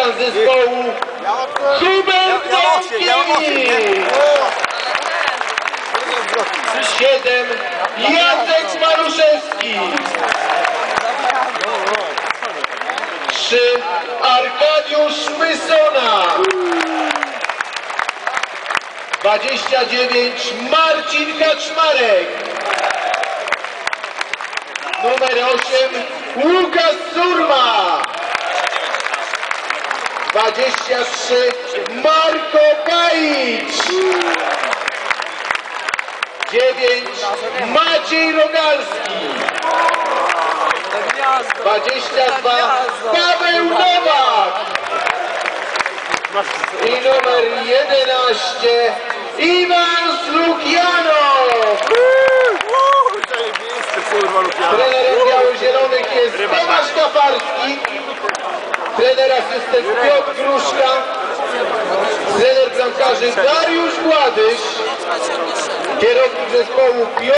kapitan zespołu Hubert Gąskiewicz. 7 Jacek Maruszewski. 3 Arkadiusz Mysona. 29 Marcin Kaczmarek. Numer 8 Łukasz Surma. 23 Marko Pajicz. 9 Maciej Rogalski. 22 Paweł Nowak. I numer 11 Iwan Slukianow. Trenerem biało-zielonych jest Tomasz Kafarski. Trener asystent Piotr Gruszka. Trener bramkarzy Dariusz Gładysz. Kierownik zespołu Piotr